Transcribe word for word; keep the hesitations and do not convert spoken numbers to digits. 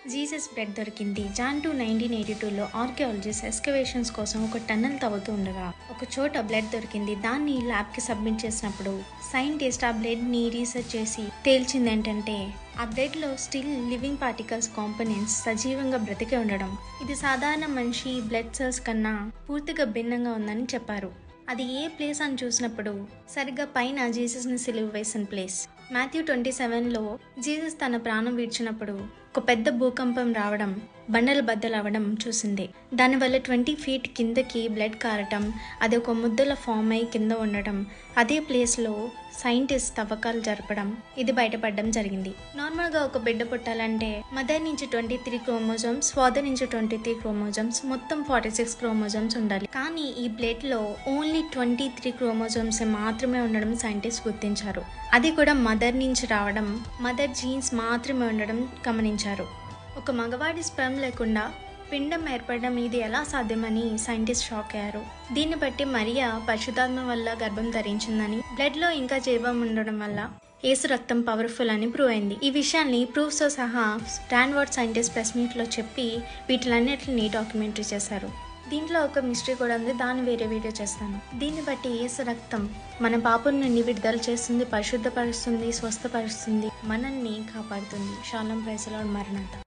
Jesus blood దొరికింది. John two nineteen eighty టూలో archaeologist excavations కోసం ఒక టన్నల్ తవ్వుతూ ఉండగా ఒక చోట బ్లడ్ దొరికింది. దాన్ని ల్యాబ్కి సబ్మిట్ చేసినప్పుడు సైంటిస్ట్ ఆ బ్లడ్ని రీసెర్చ్ చేసి తేల్చింది ఏంటంటే ఆ బ్లడ్లో స్టిల్ లివింగ్ పార్టికల్స్ కాంపోనెంట్స్ సజీవంగా బ్రతికే ఉండడం. ఇది సాధారణ మనిషి బ్లడ్ సెల్స్ కన్నా పూర్తిగా భిన్నంగా ఉందని చెప్పారు. అది ఏ ప్లేస్ అని చూసినప్పుడు సరిగ్గా పైన జీసస్ని సిలువ వేసిన ప్లేస్. మాథ్యూ ట్వంటీ సెవెన్లో జీసస్ తన ప్రాణం విడిచినప్పుడు ఒక పెద్ద భూకంపం రావడం, బండలు బద్దలు అవ్వడం చూసింది. దానివల్ల ట్వంటీ ఫీట్ కిందకి బ్లడ్ కారటం, అది ఒక ముద్దల ఫామ్ అయి కింద ఉండటం, అదే ప్లేస్లో సైంటిస్ట్ తవ్వకాలు జరపడం, ఇది బయటపడడం జరిగింది. నార్మల్గా ఒక బిడ్డ పుట్టాలంటే మదర్ నుంచి ట్వంటీ త్రీ క్రోమోజోమ్స్, ఫాదర్ నుంచి ట్వంటీ త్రీ క్రోమోజోమ్స్, మొత్తం ఫార్టీ సిక్స్ క్రోమోజోమ్స్ ఉండాలి. కానీ ఈ బ్లడ్లో ఓన్లీ ట్వంటీ త్రీ క్రోమోజోమ్స్ మాత్రమే ఉండడం సైంటిస్ట్ గుర్తించారు. అది కూడా మదర్ నుంచి రావడం, మదర్ జీన్స్ మాత్రమే ఉండడం గమనించారు. ఒక మగవాడి స్పెర్మ్ లేకుండా పిండం ఏర్పడడం ఇది ఎలా సాధ్యమని సైంటిస్ట్ షాక్ అయ్యారు. దీన్ని బట్టి మరియా పరిశుద్ధాత్మ వల్ల గర్భం ధరించిందని, బ్లడ్లో ఇంకా జీవం ఉండడం వల్ల యేసు రక్తం పవర్ఫుల్ అని ప్రూవ్ అయింది. ఈ విషయాన్ని ప్రూఫ్స్తో సహా స్టాన్ఫోర్డ్ సైంటిస్ట్ ప్రెస్ మీట్లో చెప్పి వీటిలన్నిటిని డాక్యుమెంటరీ చేశారు. దీంట్లో ఒక మిస్టరీ కూడా ఉంది, దాన్ని వేరే వీడియో చేస్తాను. దీన్ని బట్టి యేసు రక్తం మన పాపం నుండి విడుదల చేస్తుంది, పరిశుద్ధపరుస్తుంది, స్వస్థపరుస్తుంది, మనల్ని కాపాడుతుంది. Shalom, praise the Lord. మరణాత.